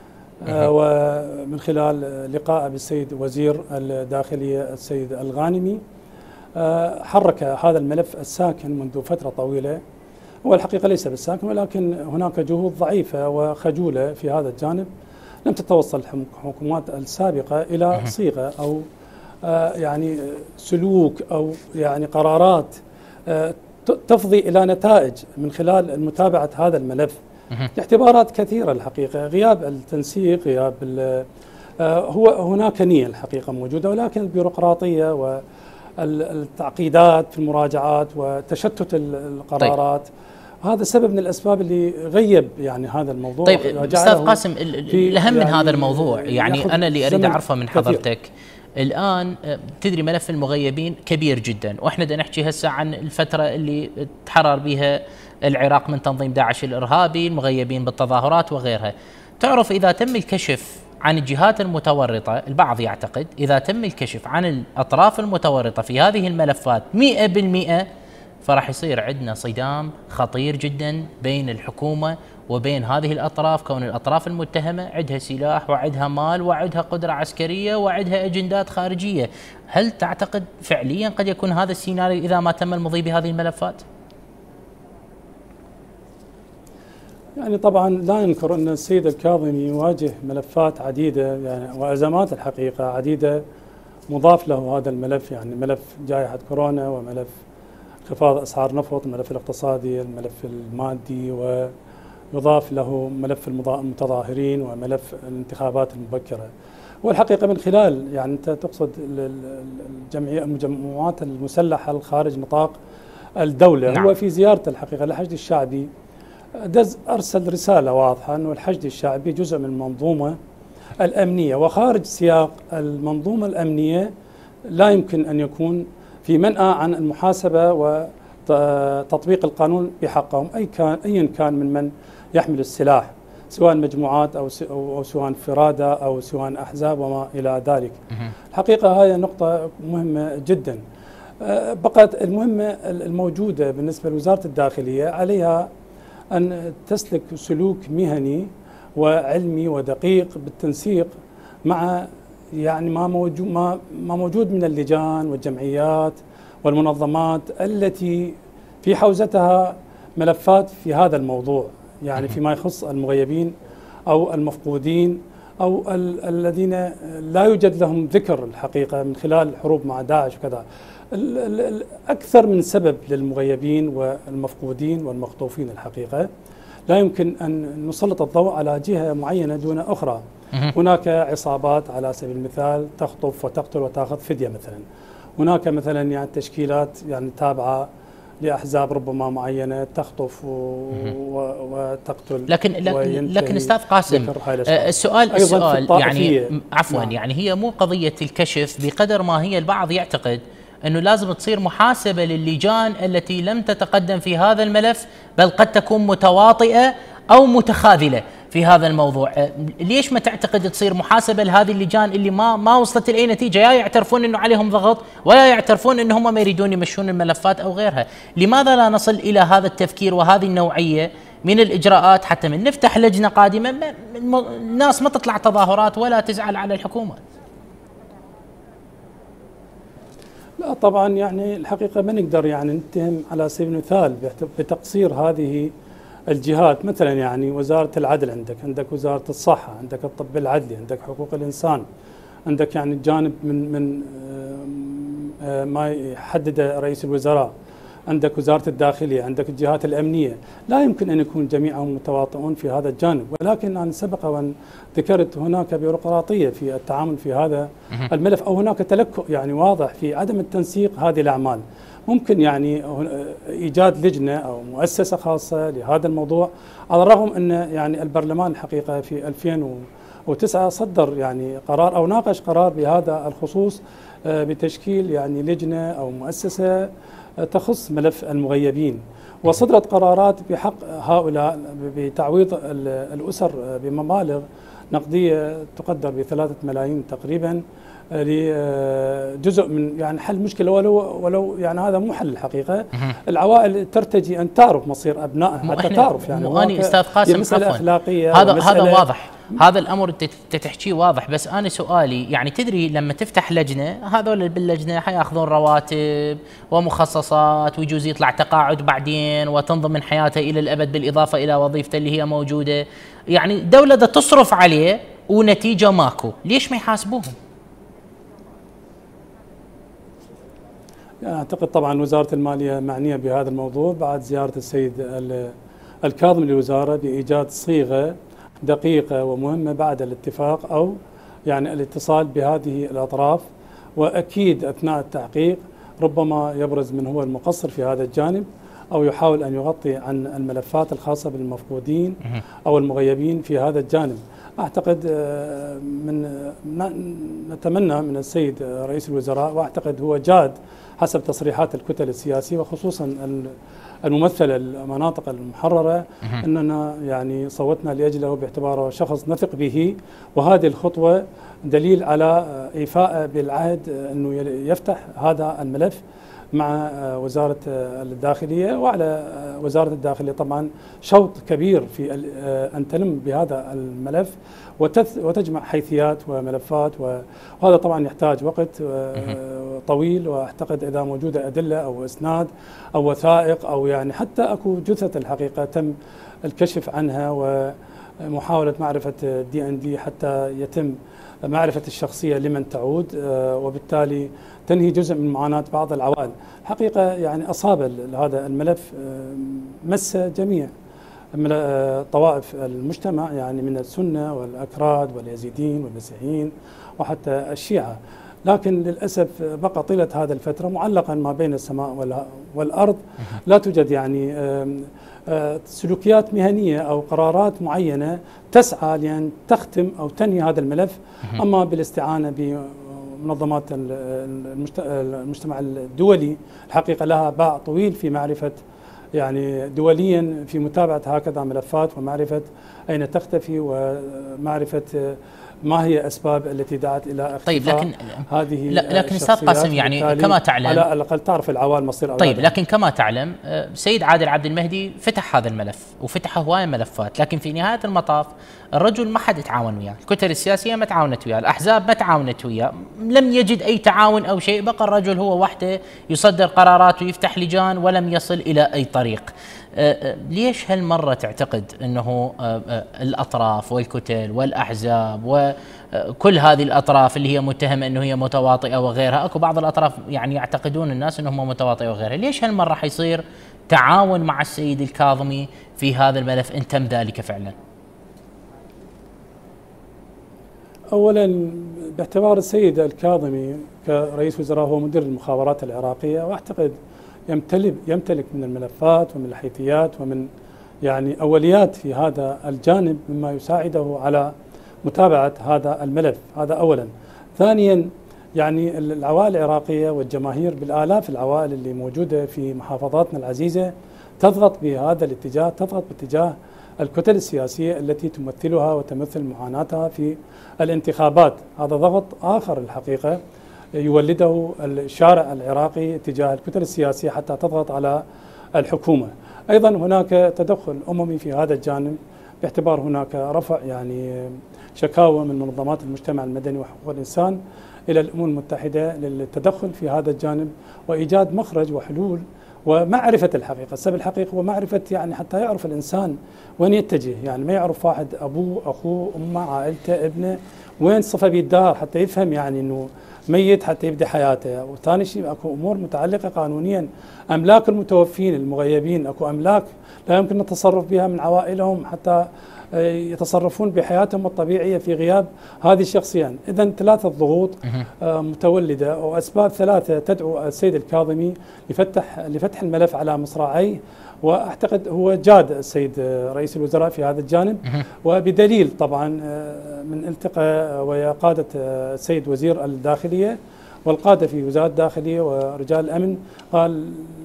ومن خلال لقاء بالسيد وزير الداخلية السيد الغانمي حرك هذا الملف الساكن منذ فترة طويلة. هو الحقيقة ليس بالساكن، ولكن هناك جهود ضعيفة وخجولة في هذا الجانب. لم تتوصل الحكومات السابقة إلى صيغة أو يعني سلوك أو يعني قرارات تفضي إلى نتائج من خلال متابعة هذا الملف لاعتبارات كثيرة. الحقيقة غياب التنسيق، غياب هو هناك نية الحقيقة موجودة، ولكن البيروقراطية والتعقيدات في المراجعات وتشتت القرارات هذا سبب من الأسباب اللي غيب يعني هذا الموضوع. طيب أستاذ قاسم، الأهم من هذا الموضوع يعني أنا اللي أريد أعرفه من حضرتك الآن، تدري ملف المغيبين كبير جدا، وإحنا بدنا نحكي هسه عن الفترة اللي تحرر بها العراق من تنظيم داعش الإرهابي، المغيبين بالتظاهرات وغيرها. تعرف إذا تم الكشف عن الجهات المتورطة، البعض يعتقد إذا تم الكشف عن الأطراف المتورطة في هذه الملفات 100%، فراح يصير عندنا صدام خطير جدا بين الحكومة وبين هذه الأطراف، كون الأطراف المتهمة عندها سلاح وعندها مال وعندها قدرة عسكرية وعندها أجندات خارجية. هل تعتقد فعليا قد يكون هذا السيناريو إذا ما تم المضي بهذه الملفات؟ يعني طبعا لا ننكر أن السيد الكاظمي يواجه ملفات عديدة يعني وأزمات الحقيقة عديدة مضاف له هذا الملف، يعني ملف جائحة كورونا وملف انخفاض أسعار نفط، الملف الاقتصادي، الملف المادي، ويضاف له ملف المتظاهرين وملف الانتخابات المبكرة. والحقيقة من خلال يعني أنت تقصد المجموعات المسلحة الخارج نطاق الدولة. نعم. هو في زيارته الحقيقة للحشد الشعبي أرسل رسالة واضحة أنه الحشد الشعبي جزء من المنظومة الأمنية، وخارج سياق المنظومة الأمنية لا يمكن أن يكون في منأى عن المحاسبة وتطبيق القانون بحقهم أيا كان من يحمل السلاح، سواء مجموعات أو سواء فرادة أو سواء أحزاب وما إلى ذلك. الحقيقة هذه نقطة مهمة جدا. بقت المهمة الموجودة بالنسبة لوزارة الداخلية عليها أن تسلك سلوك مهني وعلمي ودقيق بالتنسيق مع يعني ما موجود من اللجان والجمعيات والمنظمات التي في حوزتها ملفات في هذا الموضوع، يعني فيما يخص المغيبين أو المفقودين أو الذين لا يوجد لهم ذكر الحقيقة من خلال الحروب مع داعش وكذا. أكثر من سبب للمغيبين والمفقودين والمخطوفين الحقيقة، لا يمكن أن نسلط الضوء على جهة معينة دون أخرى. هناك عصابات على سبيل المثال تخطف وتقتل وتأخذ فدية مثلا، هناك مثلا يعني تشكيلات يعني تابعة لأحزاب ربما معينة تخطف وتقتل. لكن أستاذ قاسم، السؤال يعني عفوا نعم. يعني هي مو قضية الكشف بقدر ما هي البعض يعتقد أنه لازم تصير محاسبة للجان التي لم تتقدم في هذا الملف، بل قد تكون متواطئة أو متخاذلة في هذا الموضوع. ليش ما تعتقد تصير محاسبة لهذه اللجان اللي ما وصلت لأي نتيجة؟ يا يعترفون أنه عليهم ضغط، ويا يعترفون أنه هم ما يريدون يمشون الملفات أو غيرها. لماذا لا نصل إلى هذا التفكير وهذه النوعية من الإجراءات حتى من نفتح لجنة قادمة الناس ما تطلع تظاهرات ولا تزعل على الحكومة؟ لا طبعا يعني الحقيقة ما نقدر يعني نتهم على سبيل المثال بتقصير هذه الجهات. مثلا يعني وزارة العدل، عندك وزارة الصحة، عندك الطب العدلي، عندك حقوق الإنسان، عندك يعني الجانب من ما يحدد رئيس الوزراء، عندك وزارة الداخلية، عندك الجهات الأمنية. لا يمكن أن يكون جميعهم متواطئون في هذا الجانب، ولكن أنا سبق وأن ذكرت هناك بيروقراطية في التعامل في هذا الملف، أو هناك تلكؤ يعني واضح في عدم التنسيق هذه الأعمال. ممكن يعني إيجاد لجنة أو مؤسسة خاصة لهذا الموضوع، على الرغم أن يعني البرلمان الحقيقة في 2009 صدر يعني قرار أو ناقش قرار بهذا الخصوص بتشكيل يعني لجنة أو مؤسسة تخص ملف المغيبين، وصدرت قرارات بحق هؤلاء بتعويض الأسر بمبالغ نقدية تقدر ب3 ملايين تقريبا لجزء من يعني حل مشكلة، ولو يعني هذا مو حل الحقيقة. العوائل ترتجي أن تعرف مصير أبنائها حتى تعرف يعني أنا أستاذ قاسم مسألة أخلاقية، هذا واضح، هذا الأمر أنت تحكيه واضح. بس أنا سؤالي يعني تدري لما تفتح لجنة، هذول باللجنة حياخذون رواتب ومخصصات، ويجوز يطلع تقاعد بعدين وتنضم من حياته إلى الأبد بالإضافة إلى وظيفته اللي هي موجودة. يعني دولة دا تصرف عليه ونتيجة ماكو، ليش ما يحاسبوهم؟ يعني أعتقد طبعا وزارة المالية معنية بهذا الموضوع بعد زيارة السيد الكاظم للوزارة بإيجاد صيغة دقيقة ومهمة بعد الاتفاق أو يعني الاتصال بهذه الأطراف، وأكيد أثناء التحقيق ربما يبرز من هو المقصر في هذا الجانب، أو يحاول أن يغطي عن الملفات الخاصة بالمفقودين أو المغيبين في هذا الجانب. أعتقد نتمنى من السيد رئيس الوزراء، وأعتقد هو جاد حسب تصريحات الكتل السياسية وخصوصا الممثلة المناطق المحررة، أننا يعني صوتنا لأجله باعتباره شخص نثق به، وهذه الخطوة دليل على إيفاء بالعهد أنه يفتح هذا الملف مع وزارة الداخلية. وعلى وزارة الداخلية طبعا شوط كبير في أن تلم بهذا الملف وتجمع حيثيات وملفات، وهذا طبعا يحتاج وقت طويل. واعتقد إذا موجودة أدلة أو إسناد أو وثائق أو يعني حتى أكو جثث الحقيقة تم الكشف عنها ومحاولة معرفة DND حتى يتم معرفة الشخصية لمن تعود، وبالتالي تنهي جزء من معاناة بعض العوائل. حقيقة يعني أصاب هذا الملف مس جميع طوائف المجتمع، يعني من السنة والأكراد واليزيديين والمسيحيين وحتى الشيعة، لكن للأسف بقى طيلة هذا الفترة معلقا ما بين السماء والأرض. لا توجد يعني سلوكيات مهنية أو قرارات معينة تسعى لأن تختم أو تنهي هذا الملف. أما بالاستعانة بمنظمات المجتمع الدولي، الحقيقة لها باع طويل في معرفة يعني دوليا في متابعة هكذا ملفات، ومعرفة أين تختفي، ومعرفة ما هي أسباب التي دعت إلى اختفاء طيب لكن هذه لكن استاذ قاسم يعني كما تعلم على الأقل تعرف العوائل مصير أولادها. طيب لكن كما تعلم سيد عادل عبد المهدي فتح هذا الملف وفتح هواية ملفات، لكن في نهاية المطاف الرجل ما حد تعاون وياه، الكتل السياسية ما تعاونت وياه، الأحزاب ما تعاونت وياه، لم يجد أي تعاون أو شيء، بقى الرجل هو وحده يصدر قرارات ويفتح لجان ولم يصل إلى أي طريق. ليش هالمرة تعتقد أنه الأطراف والكتل والأحزاب وكل هذه الأطراف اللي هي متهمة أنه هي متواطئة وغيرها، أكو بعض الأطراف يعني يعتقدون الناس أنهم متواطئة وغيرها، ليش هالمرة حيصير تعاون مع السيد الكاظمي في هذا الملف إن تم ذلك فعلا؟ أولا باعتبار السيد الكاظمي كرئيس وزراء هو مدير المخابرات العراقية، وأعتقد يمتلك من الملفات ومن الحيثيات ومن يعني أوليات في هذا الجانب مما يساعده على متابعة هذا الملف، هذا أولا. ثانيا يعني العوائل العراقية والجماهير بالآلاف العوائل اللي موجودة في محافظاتنا العزيزة تضغط بهذا الاتجاه، تضغط باتجاه الكتل السياسية التي تمثلها وتمثل معاناتها في الانتخابات. هذا ضغط آخر الحقيقة يولده الشارع العراقي تجاه الكتل السياسية حتى تضغط على الحكومة. أيضا هناك تدخل أممي في هذا الجانب، باعتبار هناك رفع يعني شكاوى من منظمات المجتمع المدني وحقوق الإنسان إلى الأمم المتحدة للتدخل في هذا الجانب وإيجاد مخرج وحلول ومعرفة الحقيقة. السبب الحقيقي ومعرفة يعني حتى يعرف الإنسان وين يتجه، يعني ما يعرف واحد أبوه أخوه أمه عائلته ابنه وين صفى بالدار حتى يفهم يعني أنه ميت حتى يبدأ حياته. وثاني شيء أكو أمور متعلقة قانونيا، أملاك المتوفين المغيبين أكو أملاك لا يمكن التصرف بها من عوائلهم حتى يتصرفون بحياتهم الطبيعية في غياب هذه الشخصية. إذن ثلاثة ضغوط متولدة وأسباب ثلاثة تدعو السيد الكاظمي لفتح الملف على مصراعيه، وأعتقد هو جاد السيد رئيس الوزراء في هذا الجانب، وبدليل طبعا من التقى ويا قادة السيد وزير الداخلية والقادة في وزارة الداخلية ورجال الأمن، قال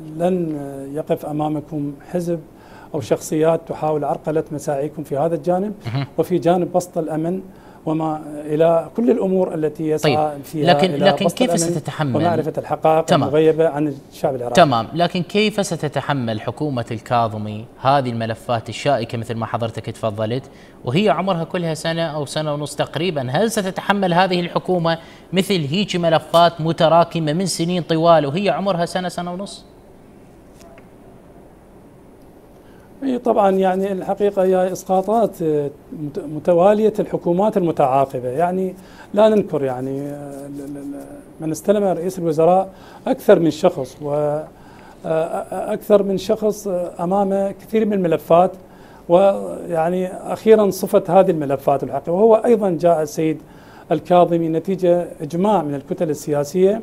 لن يقف أمامكم حزب أو شخصيات تحاول عرقلة مساعيكم في هذا الجانب وفي جانب بسط الأمن وما إلى كل الأمور التي يسعى طيب فيها لكن كيف ستتحمل ومعرفة الحقائق المغيبة عن الشعب العراقي؟ تمام، لكن كيف ستتحمل حكومة الكاظمي هذه الملفات الشائكة مثل ما حضرتك تفضلت وهي عمرها كلها سنة أو سنة ونص تقريبا؟ هل ستتحمل هذه الحكومة مثل هيك ملفات متراكمة من سنين طوال وهي عمرها سنة سنة ونص؟ طبعا يعني الحقيقة هي إسقاطات متوالية الحكومات المتعاقبة، يعني لا ننكر يعني من استلم رئيس الوزراء أكثر من شخص وأكثر من شخص أمام كثير من الملفات، ويعني أخيرا صفت هذه الملفات الحقيقة. وهو أيضا جاء السيد الكاظمي نتيجة إجماع من الكتل السياسية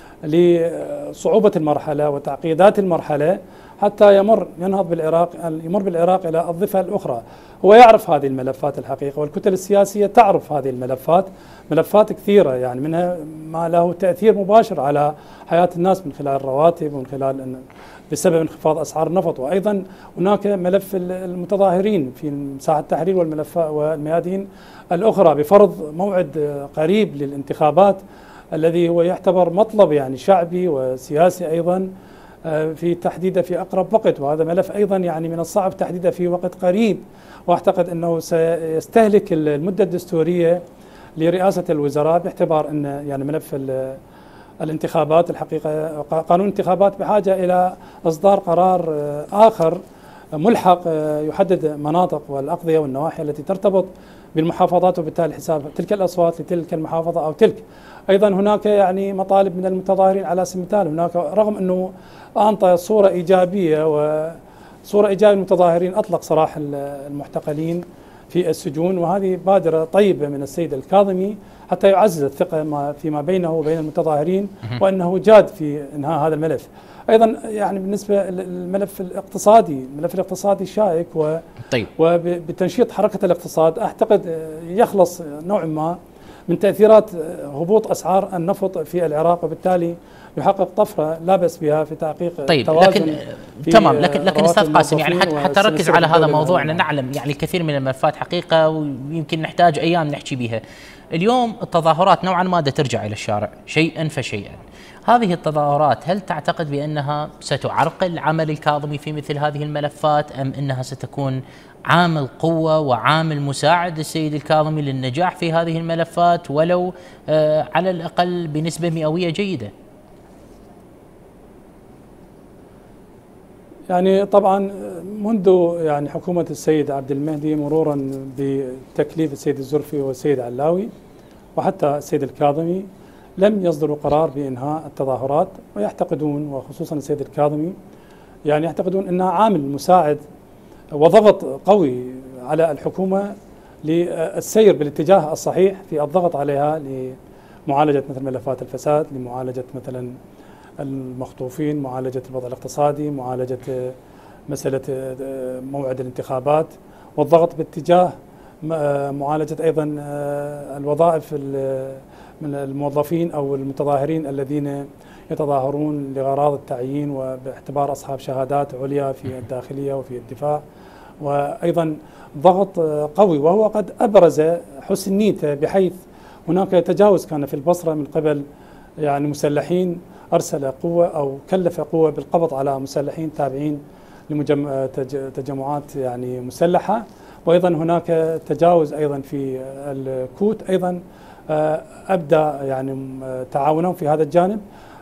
لصعوبة المرحلة وتعقيدات المرحلة حتى يمر بالعراق إلى الضفة الأخرى. هو يعرف هذه الملفات الحقيقة، والكتل السياسية تعرف هذه الملفات، ملفات كثيرة يعني منها ما له تأثير مباشر على حياة الناس من خلال الرواتب ومن خلال بسبب انخفاض أسعار النفط. وأيضا هناك ملف المتظاهرين في مساحة التحرير والميادين الأخرى بفرض موعد قريب للانتخابات الذي هو يعتبر مطلب يعني شعبي وسياسي أيضا في تحديده في أقرب وقت، وهذا ملف أيضا يعني من الصعب تحديده في وقت قريب. وأعتقد أنه سيستهلك المدة الدستورية لرئاسة الوزراء، باعتبار أن يعني ملف الانتخابات الحقيقة قانون الانتخابات بحاجة إلى إصدار قرار آخر ملحق يحدد مناطق والأقضية والنواحي التي ترتبط بالمحافظات، وبالتالي حساب تلك الأصوات لتلك المحافظة أو تلك. أيضا هناك يعني مطالب من المتظاهرين على سبيل المثال، هناك رغم أنه أنطى صورة إيجابية وصورة إيجابية المتظاهرين، أطلق سراح المحتقلين في السجون، وهذه بادرة طيبة من السيد الكاظمي حتى يعزز الثقة فيما بينه وبين المتظاهرين، وأنه جاد في إنهاء هذا الملف. أيضا يعني بالنسبة للملف الاقتصادي، الملف الاقتصادي شائك وبتنشيط حركة الاقتصاد أعتقد يخلص نوع ما من تأثيرات هبوط أسعار النفط في العراق، وبالتالي يحقق طفرة لا بأس بها في تحقيق توازن. تمام، لكن أستاذ قاسم يعني حتى نركز على هذا موضوعنا، نعلم يعني الكثير من الملفات حقيقة ويمكن نحتاج أيام نحكي بها. اليوم التظاهرات نوعا ما ترجع إلى الشارع شيئا فشيئا. هذه التظاهرات هل تعتقد بأنها ستعرقل عمل الكاظمي في مثل هذه الملفات، أم أنها ستكون عامل قوة وعامل مساعد للسيد الكاظمي للنجاح في هذه الملفات ولو على الأقل بنسبة مئوية جيدة؟ يعني طبعا منذ يعني حكومة السيد عبد المهدي مرورا بتكليف السيد الزرفي والسيد علاوي وحتى السيد الكاظمي لم يصدروا قرار بإنهاء التظاهرات، ويعتقدون وخصوصا السيد الكاظمي يعني يعتقدون أنها عامل مساعد وضغط قوي على الحكومة للسير بالاتجاه الصحيح في الضغط عليها لمعالجة مثل ملفات الفساد، لمعالجة مثلا المخطوفين، معالجة الوضع الاقتصادي، معالجة مسألة موعد الانتخابات، والضغط باتجاه معالجة أيضا الوظائف من الموظفين أو المتظاهرين الذين يتظاهرون لغراض التعيين وباعتبار أصحاب شهادات عليا في الداخلية وفي الدفاع، وأيضا ضغط قوي وهو قد أبرز حسن نيته، بحيث هناك تجاوز كان في البصرة من قبل يعني مسلحين، أرسل قوة أو كلف قوة بالقبض على مسلحين تابعين لتجمعات يعني مسلحة، وأيضا هناك تجاوز أيضا في الكوت أيضا أبدى يعني تعاونهم في هذا الجانب،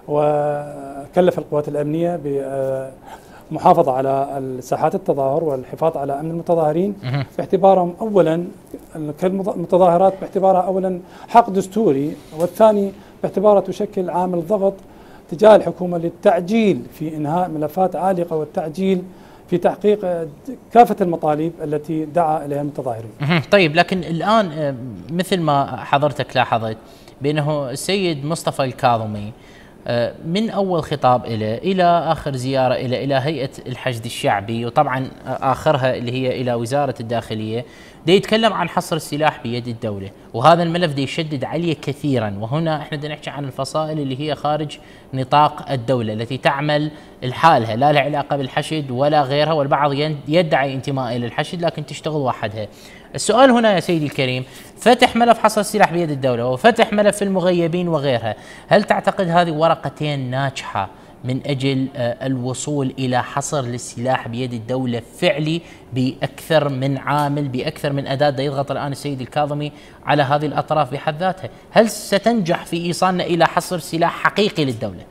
وكلف القوات الأمنية بمحافظة على ساحات التظاهر والحفاظ على أمن المتظاهرين، باعتبارهم أولا كالمتظاهرات باعتبارها أولا حق دستوري، والثاني باعتبارها تشكل عامل ضغط تجاه الحكومة للتعجيل في إنهاء ملفات عالقة والتعجيل في تحقيق كافة المطالب التي دعا إليها المتظاهرين. طيب، لكن الآن مثل ما حضرتك لاحظت بأنه السيد مصطفى الكاظمي من أول خطاب إلى آخر زيارة إلى هيئة الحشد الشعبي، وطبعا آخرها اللي هي إلى وزارة الداخلية، دا يتكلم عن حصر السلاح بيد الدولة، وهذا الملف دا يشدد عليه كثيرا. وهنا احنا دا نحكي عن الفصائل اللي هي خارج نطاق الدولة التي تعمل لحالها، لا لها علاقة بالحشد ولا غيرها، والبعض يدعي انتماء إلى الحشد لكن تشتغل وحدها. السؤال هنا يا سيدي الكريم، فتح ملف حصر السلاح بيد الدولة وفتح ملف المغيبين وغيرها، هل تعتقد هذه ورقتين ناجحة من أجل الوصول إلى حصر للسلاح بيد الدولة فعلي بأكثر من عامل، بأكثر من أداة يضغط الآن السيد الكاظمي على هذه الأطراف بحد ذاتها؟ هل ستنجح في إيصالنا إلى حصر سلاح حقيقي للدولة؟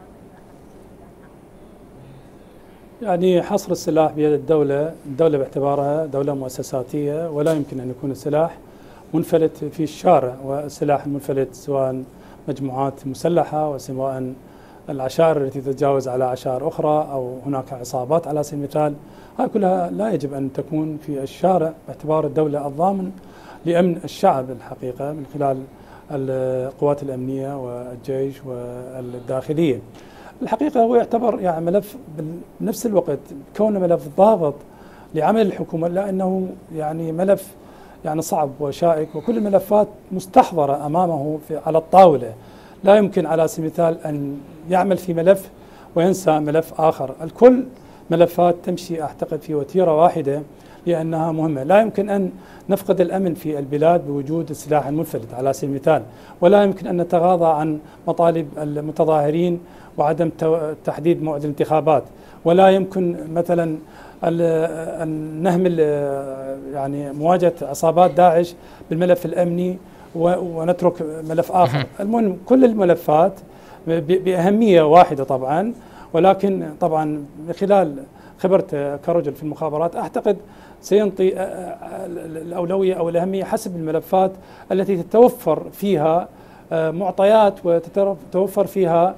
يعني حصر السلاح بيد الدولة باعتبارها دولة مؤسساتية، ولا يمكن أن يكون السلاح منفلت في الشارع، والسلاح المنفلت سواء مجموعات مسلحة وسواء العشائر التي تتجاوز على عشائر أخرى أو هناك عصابات على سبيل المثال، هذه كلها لا يجب أن تكون في الشارع باعتبار الدولة الضامن لأمن الشعب الحقيقة من خلال القوات الأمنية والجيش والداخلية. الحقيقة هو يعتبر يعني ملف بنفس الوقت كونه ملف ضاغط لعمل الحكومة، لأنه يعني ملف يعني صعب وشائك، وكل الملفات مستحضرة أمامه على الطاولة، لا يمكن على سبيل المثال أن يعمل في ملف وينسى ملف آخر. الكل ملفات تمشي أعتقد في وتيرة واحدة لأنها مهمة. لا يمكن أن نفقد الأمن في البلاد بوجود السلاح المنفلت على سبيل المثال، ولا يمكن أن نتغاضى عن مطالب المتظاهرين وعدم تحديد موعد الانتخابات، ولا يمكن مثلا أن نهمل يعني مواجهة عصابات داعش بالملف الأمني ونترك ملف آخر. المهم كل الملفات بأهمية واحدة طبعا، ولكن طبعا من خلال خبرته كرجل في المخابرات أعتقد سينطي الأولوية أو الأهمية حسب الملفات التي تتوفر فيها معطيات وتتوفر فيها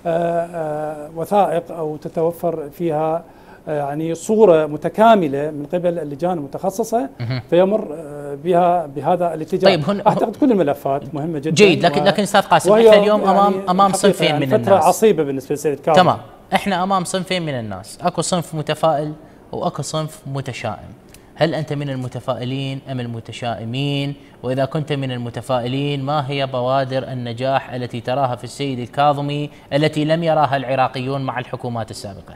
وثائق أو تتوفر فيها يعني صورة متكاملة من قبل اللجان المتخصصة فيمر بها بهذا الاتجاه. طيب أعتقد كل الملفات مهمة جدا جيد، لكن أستاذ قاسم احنا اليوم أمام صنفين من الناس. فترة عصيبة بالنسبة للسيد كاظمي. تمام، احنا أمام صنفين من الناس، أكو صنف متفائل وأكو صنف متشائم. هل أنت من المتفائلين أم المتشائمين؟ وإذا كنت من المتفائلين ما هي بوادر النجاح التي تراها في السيد الكاظمي التي لم يراها العراقيون مع الحكومات السابقة؟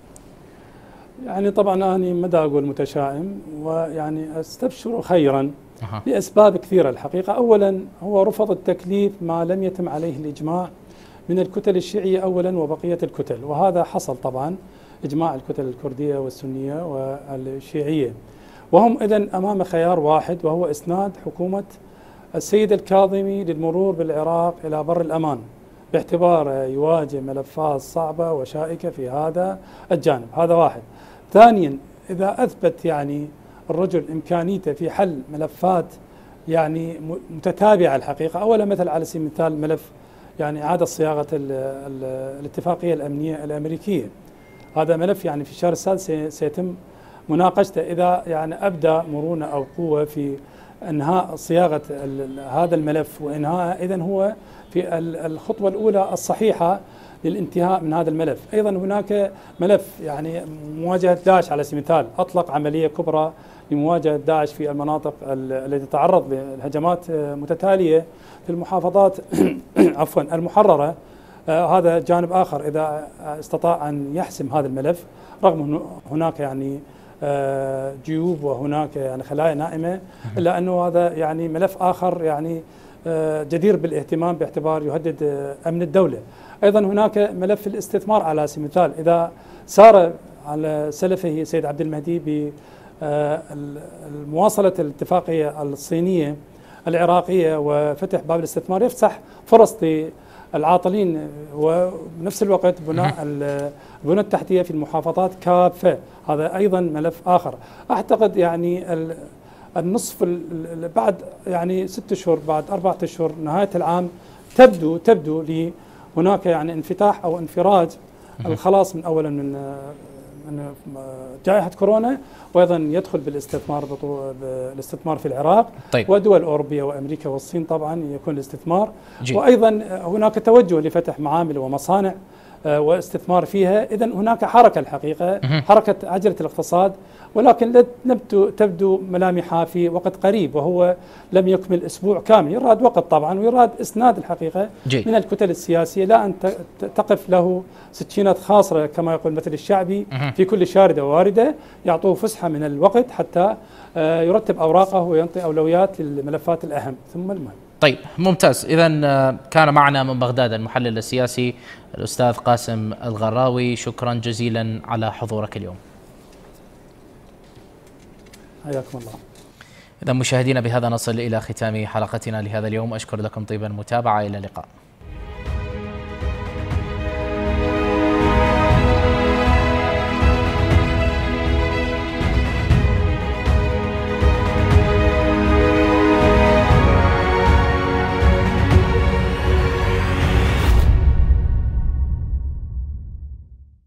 يعني طبعا أنا ما دا أقول متشائم، ويعني أستبشر خيرا لأسباب كثيرة الحقيقة. أولا هو رفض التكليف ما لم يتم عليه الإجماع من الكتل الشيعية أولا وبقية الكتل، وهذا حصل طبعا إجماع الكتل الكردية والسنية والشيعية، وهم إذن أمام خيار واحد وهو إسناد حكومة السيد الكاظمي للمرور بالعراق إلى بر الأمان، باعتباره يواجه ملفات صعبة وشائكة في هذا الجانب. هذا واحد. ثانيا إذا أثبت يعني الرجل إمكانيته في حل ملفات يعني متتابعة الحقيقة، أولا مثل على سبيل المثال ملف يعني إعادة صياغة الاتفاقية الأمنية الأمريكية، هذا ملف يعني في الشهر السادس سيتم مناقشته. إذا يعني أبدى مرونة أو قوة في إنهاء صياغة هذا الملف وإنهاء، إذن هو في الخطوة الأولى الصحيحة للانتهاء من هذا الملف. أيضا هناك ملف يعني مواجهة داعش على سبيل المثال، أطلق عملية كبرى لمواجهة داعش في المناطق التي تتعرض لهجمات متتالية في المحافظات عفوا المحررة. هذا جانب آخر إذا استطاع أن يحسم هذا الملف، رغم هناك يعني جيوب وهناك يعني خلايا نائمة، إلا أنه هذا يعني ملف آخر يعني جدير بالاهتمام باعتبار يهدد أمن الدولة. أيضا هناك ملف الاستثمار على سبيل المثال، إذا سار على سلفه سيد عبد المهدي بمواصلة الاتفاقية الصينية العراقية وفتح باب الاستثمار، يفتح فرص للعاطلين وبنفس الوقت بناء البنى التحتية في المحافظات كافة. هذا أيضا ملف آخر. أعتقد يعني النصف بعد يعني 6 أشهر، بعد 4 أشهر نهاية العام تبدو لي هناك يعني انفتاح أو انفراج، الخلاص من أولا من جائحة كورونا، وأيضا يدخل بالاستثمار في العراق. طيب. ودول أوروبية وأمريكا والصين طبعا يكون الاستثمار. وأيضا هناك توجه لفتح معامل ومصانع واستثمار فيها. إذن هناك حركة الحقيقة، حركة عجلة الاقتصاد، ولكن لم تبدو ملامحها في وقت قريب، وهو لم يكمل أسبوع كامل. يراد وقت طبعا، ويراد إسناد الحقيقة من الكتل السياسية، لا أن تقف له سكينة خاصرة كما يقول مثل الشعبي في كل شاردة وواردة، يعطوه فسحة من الوقت حتى يرتب أوراقه وينطي أولويات للملفات الأهم ثم المهم. طيب ممتاز. إذا كان معنا من بغداد المحلل السياسي الأستاذ قاسم الغراوي، شكرا جزيلا على حضورك اليوم. حياكم الله. إذا مشاهدينا بهذا نصل إلى ختام حلقتنا لهذا اليوم، أشكر لكم طيب المتابعة، إلى اللقاء.